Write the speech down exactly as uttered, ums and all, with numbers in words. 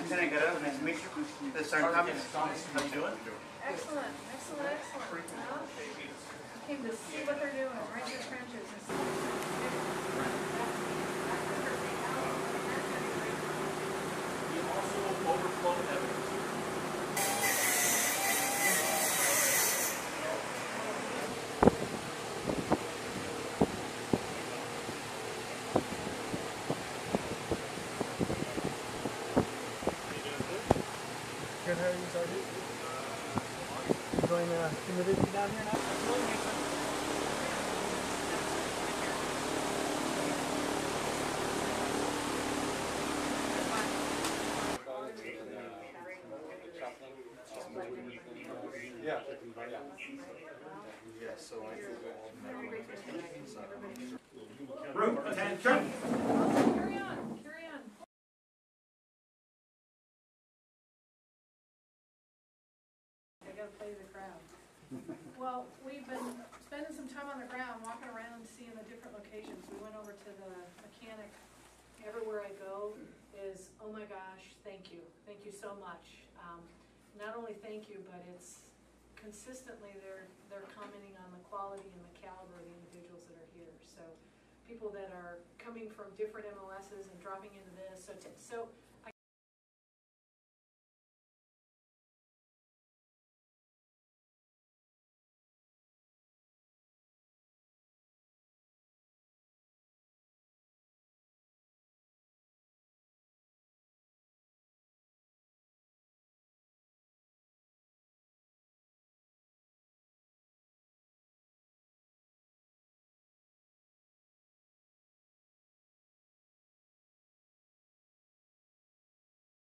Lieutenant Guerrero, nice to meet you. This is Sergeant Thomas. How you doing? Excellent, excellent, excellent. Well, I came to see what they're doing right in the trenches. We also overflow evidence. Good, how are you, Sergeant? You going uh, humidity down here now? Yeah. Yeah, so I Room, attention! Oh, carry on, carry on. I gotta play the crowd. Well, we've been spending some time on the ground, walking around, seeing the different locations. We went over to the mechanic. Everywhere I go is, oh my gosh, thank you. Thank you so much. Um, not only thank you, but it's consistently they're, they're commenting on the quality and the caliber of the individuals that are here. So people that are coming from different M O Ss and dropping into this. So, t so